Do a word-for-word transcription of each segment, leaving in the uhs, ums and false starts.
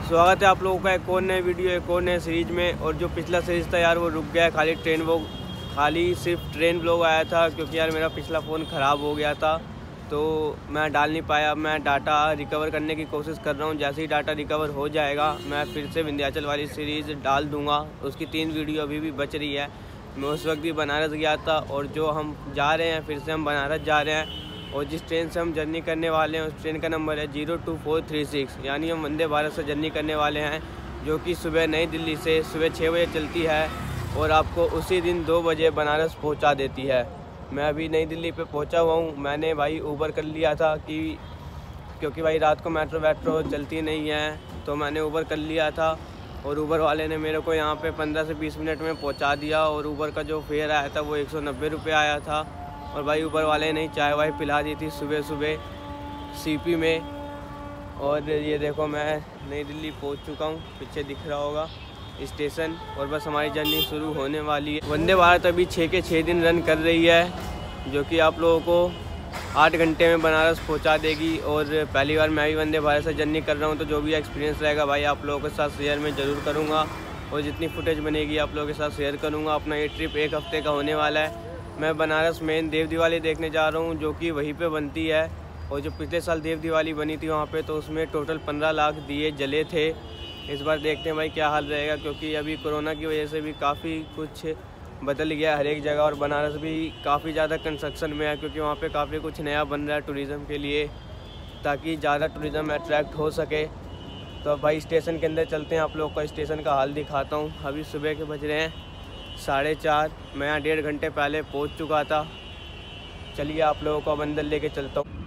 स्वागत है आप लोगों का एक और नए वीडियो एक और नए सीरीज में। और जो पिछला सीरीज था यार वो रुक गया है, खाली ट्रेन वो खाली सिर्फ ट्रेन व्लॉग आया था क्योंकि यार मेरा पिछला फ़ोन ख़राब हो गया था तो मैं डाल नहीं पाया। मैं डाटा रिकवर करने की कोशिश कर रहा हूँ, जैसे ही डाटा रिकवर हो जाएगा मैं फिर से विंध्याचल वाली सीरीज़ डाल दूँगा। उसकी तीन वीडियो अभी भी बच रही है। मैं उस वक्त भी बनारस गया था और जो हम जा रहे हैं फिर से हम बनारस जा रहे हैं और जिस ट्रेन से हम जर्नी करने वाले हैं उस ट्रेन का नंबर है zero two four three six, यानी हम वंदे भारत से जर्नी करने वाले हैं जो कि सुबह नई दिल्ली से सुबह छः बजे चलती है और आपको उसी दिन दो बजे बनारस पहुंचा देती है। मैं अभी नई दिल्ली पे पहुंचा हुआ हूं। मैंने भाई ऊबर कर लिया था कि क्योंकि भाई रात को मेट्रो वेट्रो चलती नहीं है तो मैंने ऊबर कर लिया था और ऊबर वाले ने मेरे को यहाँ पे पंद्रह से बीस मिनट में पहुँचा दिया और ऊबर का जो फेयर आया था वो एक सौ नब्बे रुपये आया था। और भाई ऊबर वाले ने चाय वाय पिला दी थी सुबह सुबह सीपी में। और ये देखो मैं नई दिल्ली पहुंच चुका हूँ, पीछे दिख रहा होगा स्टेशन। और बस हमारी जर्नी शुरू होने वाली है। वंदे भारत अभी छः के छः दिन रन कर रही है जो कि आप लोगों को आठ घंटे में बनारस पहुंचा देगी। और पहली बार मैं भी वंदे भारत से जर्नी कर रहा हूँ तो जो भी एक्सपीरियंस रहेगा भाई आप लोगों के साथ शेयर मैं ज़रूर करूँगा और जितनी फुटेज बनेगी आप लोगों के साथ शेयर करूँगा। अपना ये ट्रिप एक हफ़्ते का होने वाला है। मैं बनारस मेन देव दिवाली देखने जा रहा हूँ जो कि वहीं पे बनती है। और जो पिछले साल देव दिवाली बनी थी वहाँ पे तो उसमें टोटल पंद्रह लाख दिए जले थे। इस बार देखते हैं भाई क्या हाल रहेगा क्योंकि अभी कोरोना की वजह से भी काफ़ी कुछ बदल गया हर एक जगह। और बनारस भी काफ़ी ज़्यादा कंस्ट्रक्शन में है क्योंकि वहाँ पे काफ़ी कुछ नया बन रहा है टूरिज़्म के लिए ताकि ज़्यादा टूरिज़्म अट्रैक्ट हो सके। तो अब भाई स्टेशन के अंदर चलते हैं, आप लोग का स्टेशन का हाल दिखाता हूँ। अभी सुबह के बज रहे हैं साढ़े चार। मैं यहाँ डेढ़ घंटे पहले पहुँच चुका था। चलिए आप लोगों को अब अंदर लेके चलता हूँ।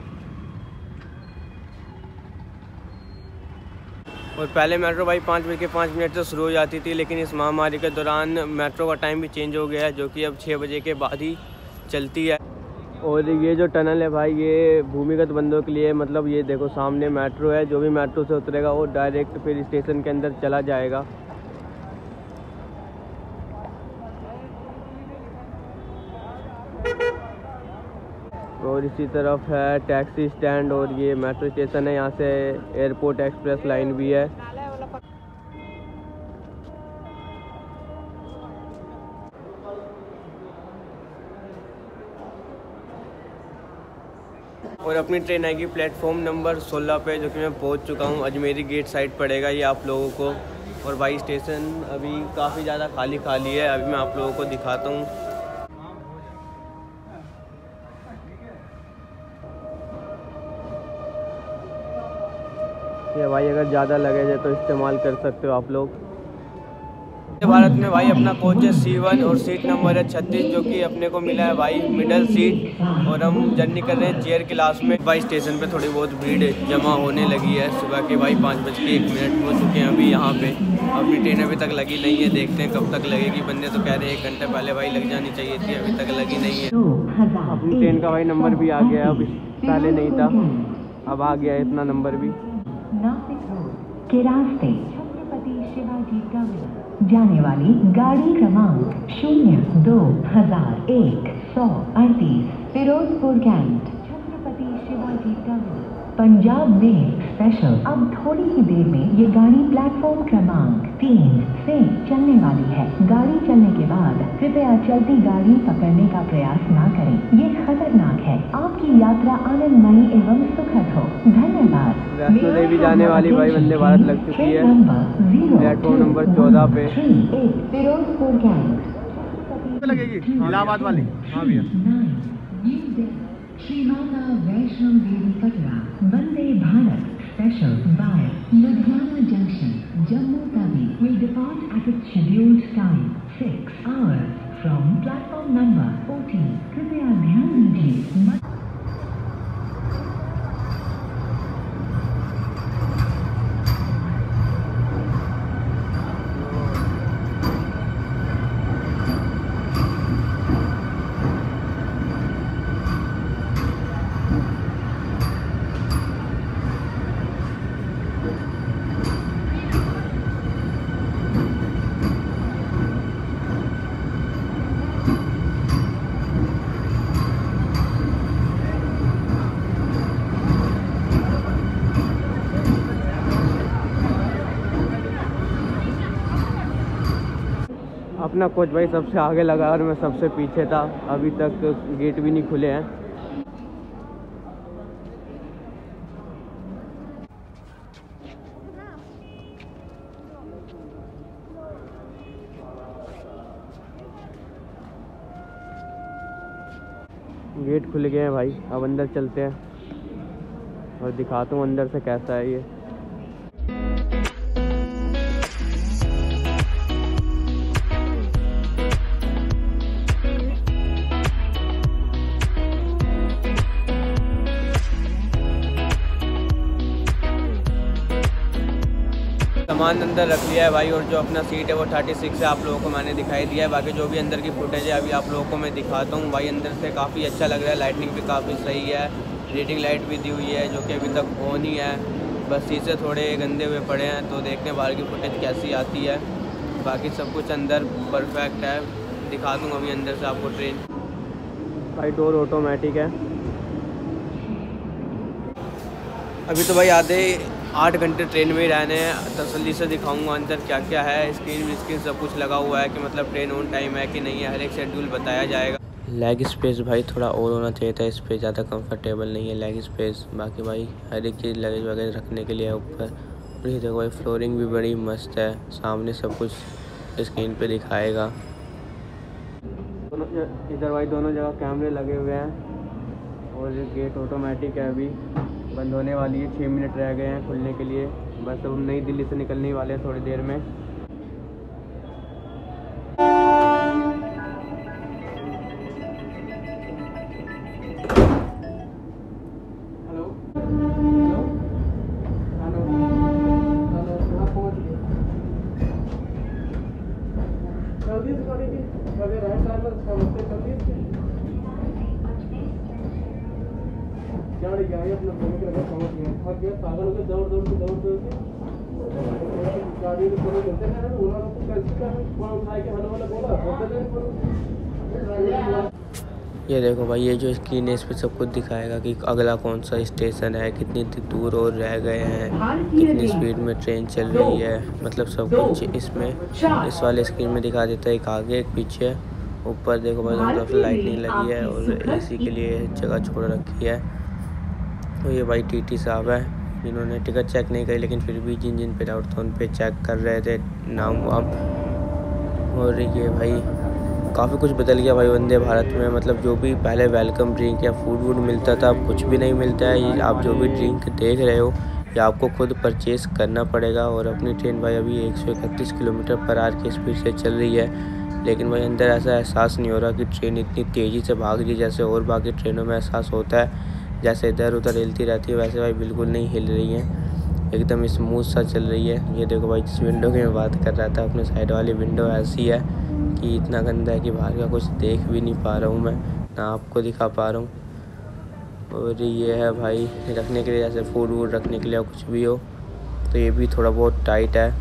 और पहले मेट्रो भाई पाँच बज के पाँच मिनट से शुरू हो जाती थी लेकिन इस महामारी के दौरान मेट्रो का टाइम भी चेंज हो गया है जो कि अब छः बजे के बाद ही चलती है। और ये जो टनल है भाई ये भूमिगत बंदों के लिए, मतलब ये देखो सामने मेट्रो है, जो भी मेट्रो से उतरेगा वो डायरेक्ट फिर स्टेशन के अंदर चला जाएगा। और इसी तरफ है टैक्सी स्टैंड और ये मेट्रो स्टेशन है, यहाँ से एयरपोर्ट एक्सप्रेस लाइन भी है। और अपनी ट्रेन आएगी प्लेटफॉर्म नंबर सोलह पे जो कि मैं पहुंच चुका हूं। अजमेरी गेट साइड पड़ेगा ये आप लोगों को। और भाई स्टेशन अभी काफ़ी ज़्यादा खाली खाली है, अभी मैं आप लोगों को दिखाता हूं। ये भाई अगर ज़्यादा लगेज है तो इस्तेमाल कर सकते हो आप लोग। भारत में भाई अपना कोच है सी वन और सीट नंबर है छत्तीस जो कि अपने को मिला है भाई मिडल सीट। और हम जर्नी कर रहे हैं चेयर क्लास में। भाई स्टेशन पे थोड़ी बहुत भीड़ जमा होने लगी है। सुबह के भाई पाँच बज के एक मिनट हो चुके हैं अभी यहाँ पे। अपनी ट्रेन अभी तक लगी नहीं है, देखते हैं कब तक लगेगी। बंदे तो कह रहे हैं एक घंटे पहले भाई लग जानी चाहिए थी, अभी तक लगी नहीं है। अपनी ट्रेन का भाई नंबर भी आ गया, अब पहले नहीं था अब आ गया है इतना नंबर भी। के रास्ते छत्रपति शिवाजी टर्मिनस जाने वाली गाड़ी क्रमांक शून्य दो हजार एक सौ अड़तीस Firozpur cantt Chhatrapati Shivaji terminus Punjab mail special. अब थोड़ी ही देर में ये गाड़ी प्लेटफॉर्म क्रमांक तीन से चलने वाली है। गाड़ी चलने के बाद कृपया चलती गाड़ी पकड़ने का प्रयास ना करें, ये खतरनाक है। आपकी यात्रा आनंदमयी एवं सुखद हो। धन्यवाद। वैष्णो देवी जाने वाली भाई वंदे भारत लग चुकी है प्लेटफॉर्म नंबर चौदह पे। फिरोजपुर कैंट लगेगी इलाहाबाद वाली। हाँ भैया। Shri Mata Vaishno Devi Katra Vande Bharat special by Ludhiana junction Jammu Tawi will depart at its scheduled time six hours from platform number fourteen। कृपया ध्यान दीजिए। अपना कोच भाई सबसे आगे लगा और मैं सबसे पीछे था। अभी तक गेट भी नहीं खुले हैं। गेट खुल गए हैं भाई, अब अंदर चलते हैं और दिखाता हूँ अंदर से कैसा है ये। सामान अंदर रख लिया है भाई, और जो अपना सीट है वो थर्टी सिक्स है, आप लोगों को मैंने दिखाई दिया है। बाकी जो भी अंदर की फुटेज है अभी आप लोगों को मैं दिखाता हूँ भाई। अंदर से काफ़ी अच्छा लग रहा है, लाइटिंग भी काफ़ी सही है, रीडिंग लाइट भी दी हुई है जो कि अभी तक ऑन ही है। बस शीशे थोड़े गंदे हुए पड़े हैं, तो देखने बाहर की फुटेज कैसी आती है। बाकी सब कुछ अंदर परफेक्ट है। दिखा दूँ अभी अंदर से आपको ट्रेन। भाई डोर ऑटोमेटिक है। अभी तो भाई आधे आठ घंटे ट्रेन में ही रहने हैं। तसल्ली से दिखाऊंगा अंदर क्या क्या है। स्क्रीन स्क्रीन सब कुछ लगा हुआ है कि मतलब ट्रेन ऑन टाइम है कि नहीं है, हर एक शेड्यूल बताया जाएगा। लेग स्पेस भाई थोड़ा और होना चाहिए था, इस पर ज़्यादा कंफर्टेबल नहीं है लेग स्पेस। बाकी भाई हर एक चीज़ लगेज वगैरह रखने के लिए है ऊपर। और ये देखो भाई फ्लोरिंग भी बड़ी मस्त है, सामने सब कुछ स्क्रीन पे दिखाएगा। दोनों इधर भाई दोनों जगह कैमरे लगे हुए हैं और गेट ऑटोमेटिक है। अभी बंद होने वाली है, छः मिनट रह गए हैं खुलने के लिए। बस अब नई दिल्ली से निकलने वाले हैं थोड़ी देर में। हेलो हेलो हेलो हेलो कहाँ पहुँच गए? जल्दी से पड़ेगी, कभी राइट साइड में समझते जल्दी से गाड़ी गई अपना फोन के लगा पहुंच गया। थक गया, पागल हो गया, दौड़ दौड़ के दौड़ दौड़ के गाड़ी में फोन मिलते हैं ना, बोला तो कैसे का फोन उठा के हेलो वाला बोला बोलते। ये देखो भाई ये जो स्क्रीन है इस पर सब कुछ दिखाएगा कि अगला कौन सा स्टेशन है, कितनी दूर और रह गए हैं, कितनी स्पीड में ट्रेन चल रही है, मतलब सब कुछ इसमें इस वाले स्क्रीन में दिखा देता है। एक आगे एक पीछे। ऊपर देखो भाई दोनों तरफ लाइटिंग लगी है और एसी के लिए जगह छोड़ रखी है। तो ये भाई टीटी साहब है जिन्होंने टिकट चेक नहीं करी, लेकिन फिर भी जिन जिन पे डाउट था उन पे चेक कर रहे थे नाम वाम। और ये भाई काफ़ी कुछ बदल गया भाई वंदे भारत में। मतलब जो भी पहले वेलकम ड्रिंक या फूड वूड मिलता था अब कुछ भी नहीं मिलता है। ये आप जो भी ड्रिंक देख रहे हो ये आपको खुद परचेज़ करना पड़ेगा। और अपनी ट्रेन भाई अभी एक सौ इकतीस किलोमीटर पर आवर की स्पीड से चल रही है, लेकिन भाई अंदर ऐसा एहसास नहीं हो रहा कि ट्रेन इतनी तेज़ी से भाग रही है जैसे और बाकी ट्रेनों में एहसास होता है। जैसे इधर उधर हिलती रहती है वैसे भाई बिल्कुल नहीं हिल रही है, एकदम स्मूथ सा चल रही है। ये देखो भाई जिस विंडो की मैं बात कर रहा था, अपने साइड वाली विंडो ऐसी है कि इतना गंदा है कि बाहर का कुछ देख भी नहीं पा रहा हूँ मैं, ना आपको दिखा पा रहा हूँ। और ये है भाई रखने के लिए, जैसे फूड वूड रखने के लिए कुछ भी हो, तो ये भी थोड़ा बहुत टाइट है।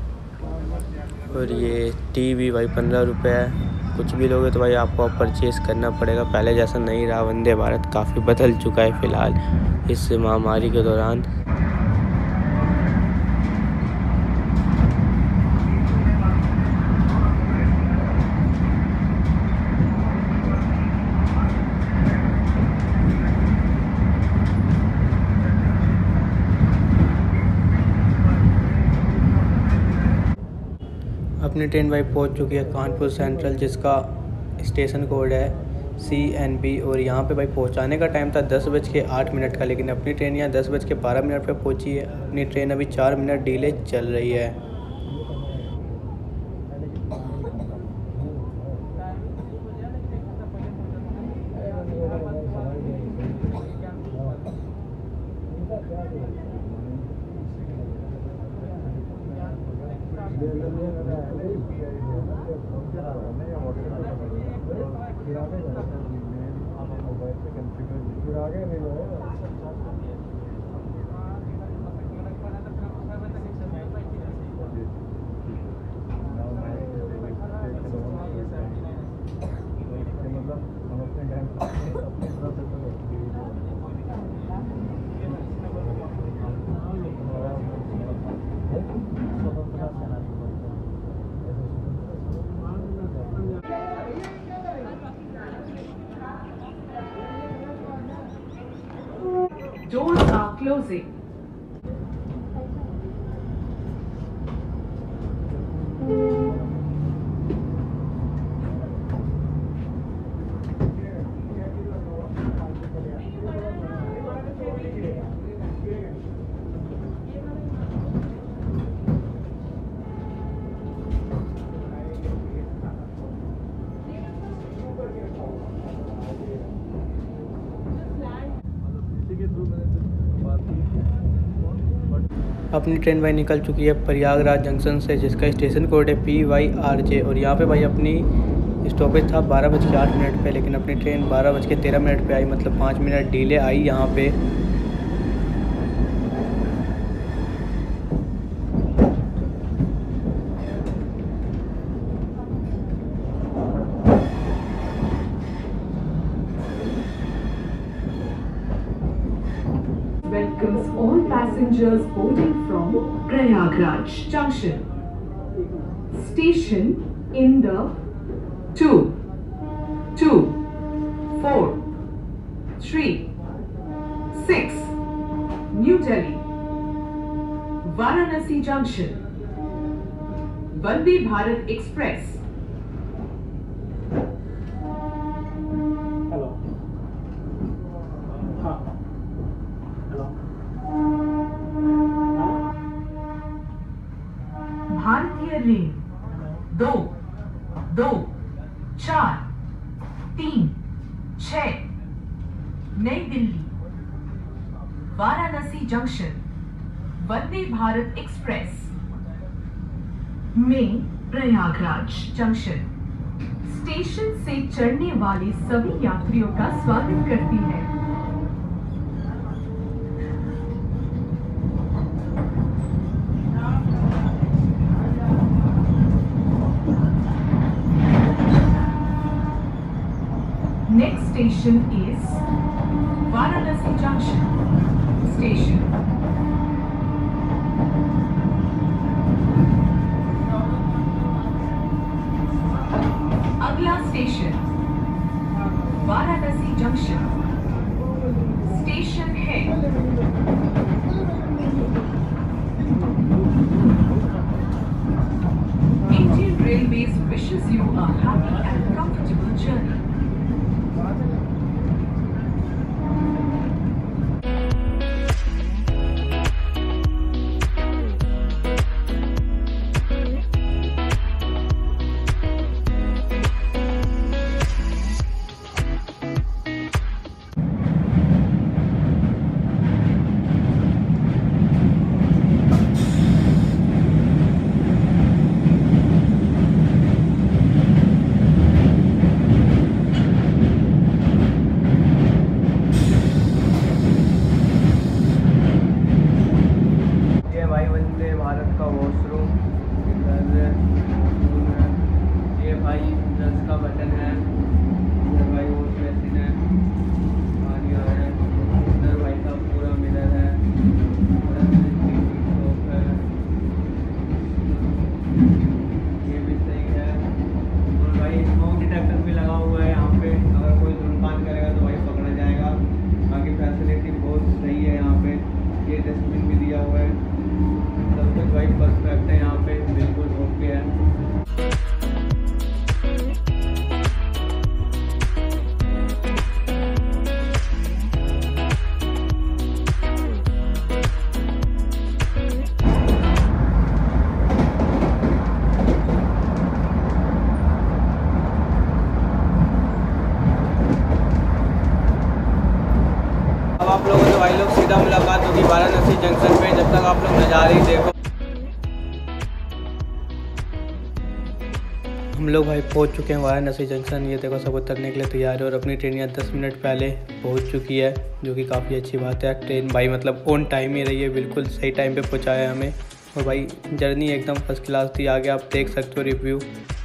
और ये टी भी भाई पंद्रह रुपये है। कुछ भी लोगे तो भाई आपको परचेज़ करना पड़ेगा, पहले जैसा नहीं रहा। वंदे भारत काफ़ी बदल चुका है फ़िलहाल इस महामारी के दौरान। अपनी ट्रेन भाई पहुंच चुकी है कानपुर सेंट्रल, जिसका स्टेशन कोड है सी एन बी। और यहाँ पे भाई पहुंचाने का टाइम था दस बज के आठ मिनट का, लेकिन अपनी ट्रेन यहाँ दस बज के बारह मिनट पर पहुँची है। अपनी ट्रेन अभी चार मिनट डिले चल रही है। Doors are closing. अपनी ट्रेन भाई निकल चुकी है प्रयागराज जंक्शन से, जिसका स्टेशन कोड है पी वाई आर जे। और यहाँ पे भाई अपनी स्टॉपेज था बारह बज के आठ मिनट पे, लेकिन अपनी ट्रेन बारह बज के तेरह मिनट पे आई, मतलब पाँच मिनट डिले आई यहाँ पे। Welcomes all passengers boarding from Prayagraj Junction. Station in the two, two, four, three, six, New Delhi, Varanasi Junction, Vande Bharat Express. भारतीय रेल दो दो चार तीन छः नई दिल्ली वाराणसी जंक्शन वंदे भारत एक्सप्रेस में प्रयागराज जंक्शन स्टेशन से चढ़ने वाले सभी यात्रियों का स्वागत करती है। Next station is Varanasi Junction Station. अगला स्टेशन वाराणसी जंक्शन स्टेशन है। Indian Railways wishes you a happy and comfortable journey. आप लोगों से भाई लोग सीधा मुलाकात होगी वाराणसी जंक्शन पे। जब तक आप लोग नज़ारे ही देखो। हम लोग भाई पहुंच चुके हैं वाराणसी जंक्शन। ये देखो सब उतरने के लिए तैयार है और अपनी ट्रेन यहाँ दस मिनट पहले पहुंच चुकी है, जो कि काफ़ी अच्छी बात है। ट्रेन भाई मतलब ऑन टाइम ही रही है, बिल्कुल सही टाइम पे पहुँचाया हमें। और भाई जर्नी एकदम फर्स्ट क्लास थी। आगे आप देख सकते हो रिव्यू।